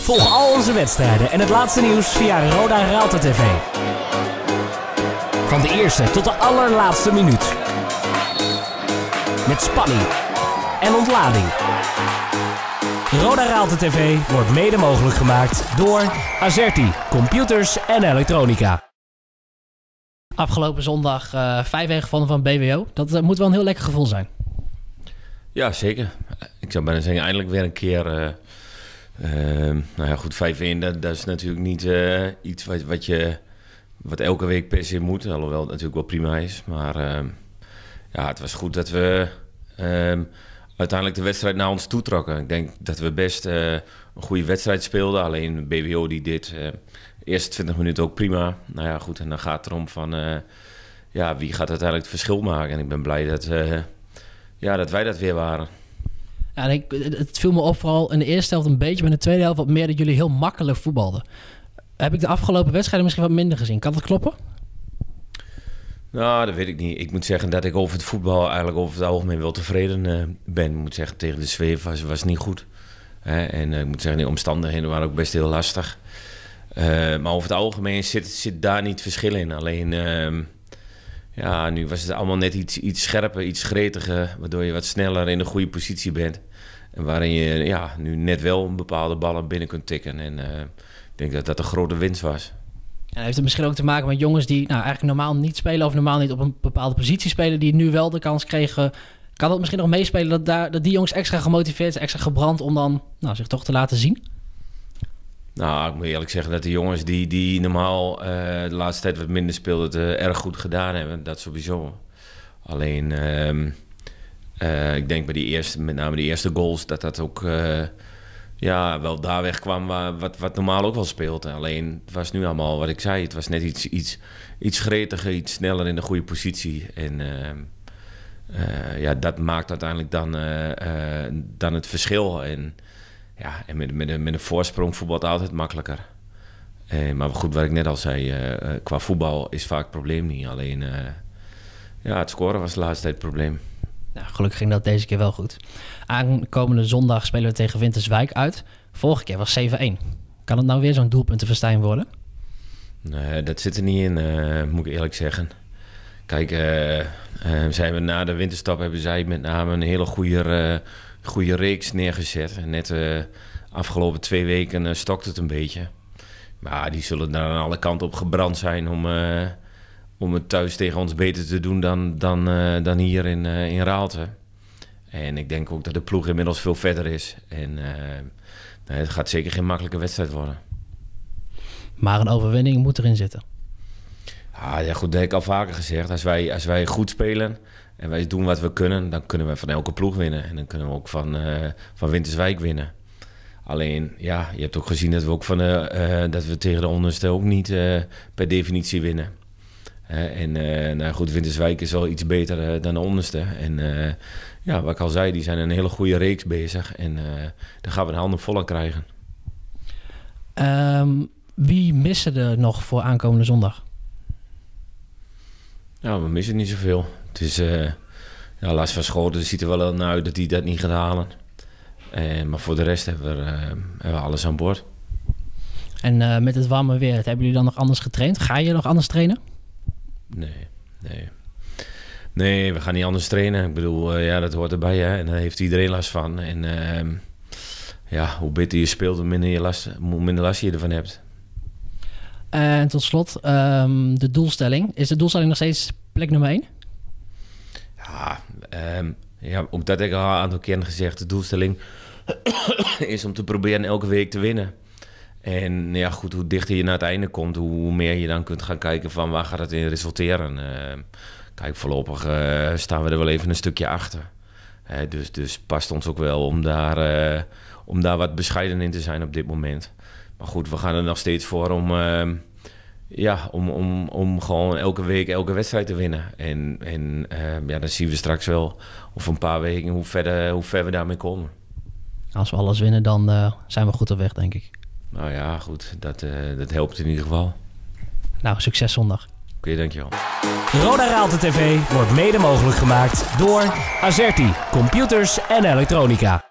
Volg al onze wedstrijden en het laatste nieuws via Roda Raalte TV. Van de eerste tot de allerlaatste minuut. Met spanning en ontlading. Roda Raalte TV wordt mede mogelijk gemaakt door Azerti, computers en elektronica. Afgelopen zondag 5-1 gewonnen van BWO. Dat moet wel een heel lekker gevoel zijn. Ja, zeker. Ik zou bijna zeggen, eindelijk weer een keer... nou ja, goed, 5-1, dat is natuurlijk niet iets wat elke week per se moet. Alhoewel het natuurlijk wel prima is. Maar ja, het was goed dat we uiteindelijk de wedstrijd naar ons toe trokken. Ik denk dat we best een goede wedstrijd speelden. Alleen BWO die dit de eerste 20 minuten ook prima. Nou ja, goed, en dan gaat het erom van... ja, wie gaat uiteindelijk het verschil maken? En ik ben blij dat wij dat weer waren. Ja, het viel me op vooral in de eerste helft een beetje, maar in de tweede helft wat meer dat jullie heel makkelijk voetbalden. Heb ik de afgelopen wedstrijden misschien wat minder gezien? Kan dat kloppen? Nou, dat weet ik niet. Ik moet zeggen dat ik over het voetbal eigenlijk over het algemeen wel tevreden ben. Ik moet zeggen, tegen de zweef was niet goed. En ik moet zeggen, de omstandigheden waren ook best heel lastig. Maar over het algemeen zit daar niet verschil in. Alleen, ja, nu was het allemaal net iets scherper, iets gretiger, waardoor je wat sneller in een goede positie bent. En waarin je ja, nu net wel een bepaalde ballen binnen kunt tikken. En ik denk dat dat een grote winst was. En heeft het misschien ook te maken met jongens die eigenlijk normaal niet spelen of normaal niet op een bepaalde positie spelen, die nu wel de kans kregen. Kan dat misschien nog meespelen dat die jongens extra gemotiveerd zijn, extra gebrand om dan zich toch te laten zien? Nou, ik moet eerlijk zeggen dat de jongens die normaal de laatste tijd wat minder speelden, het erg goed gedaan hebben. Dat sowieso. Alleen, ik denk bij met name die eerste goals, dat ook wel daar wegkwam wat normaal ook wel speelt. Alleen, het was nu allemaal wat ik zei. Het was net iets gretiger, iets sneller in de goede positie. En ja, dat maakt uiteindelijk dan het verschil. En met een voorsprong voetbalt altijd makkelijker. Maar goed, wat ik net al zei, qua voetbal is vaak het probleem niet. Alleen, het scoren was de laatste tijd het probleem. Nou, gelukkig ging dat deze keer wel goed. Aankomende zondag spelen we tegen Winterswijk uit. Vorige keer was 7-1. Kan het nou weer zo'n doelpuntenfestijn worden? Nee, dat zit er niet in, moet ik eerlijk zeggen. Kijk, na de winterstop hebben zij met name een hele goede reeks neergezet. En net de afgelopen 2 weken stokt het een beetje. Maar die zullen daar aan alle kanten op gebrand zijn om het thuis tegen ons beter te doen dan hier in Raalte. En ik denk ook dat de ploeg inmiddels veel verder is. En het gaat zeker geen makkelijke wedstrijd worden. Maar een overwinning moet erin zitten. Ja, goed, dat heb ik al vaker gezegd. Als wij goed spelen en wij doen wat we kunnen, dan kunnen we van elke ploeg winnen. En dan kunnen we ook van Winterswijk winnen. Alleen, ja, je hebt ook gezien dat we ook dat we tegen de onderste ook niet per definitie winnen. En goed, Winterswijk is wel iets beter dan de onderste. En wat ik al zei, die zijn een hele goede reeks bezig. En daar gaan we de handen vol aan krijgen. Wie missen er nog voor aankomende zondag? Nou, we missen niet zoveel. Het is Lars van Schoten ziet er wel naar uit dat hij dat niet gaat halen. Maar voor de rest hebben we alles aan boord. En met het warme weer, hebben jullie dan nog anders getraind? Ga je nog anders trainen? Nee, we gaan niet anders trainen. Ik bedoel, dat hoort erbij. Hè? En daar heeft iedereen last van. En hoe beter je speelt, hoe minder last je ervan hebt. En tot slot, de doelstelling. Is de doelstelling nog steeds plek nummer 1? Ook dat heb ik al een aantal keer gezegd. De doelstelling is om te proberen elke week te winnen. En ja, goed, hoe dichter je naar het einde komt, hoe meer je dan kunt gaan kijken van waar gaat het in resulteren. Kijk, voorlopig staan we er wel even een stukje achter. Dus past ons ook wel om daar wat bescheiden in te zijn op dit moment. Maar goed, we gaan er nog steeds voor om gewoon elke week, elke wedstrijd te winnen. En dan zien we straks wel over een paar weken hoe ver we daarmee komen. Als we alles winnen, dan zijn we goed op weg, denk ik. Nou ja, goed. Dat helpt in ieder geval. Nou, succes zondag. Oké, dankjewel. Roda Raalte TV wordt mede mogelijk gemaakt door Azerti, computers en elektronica.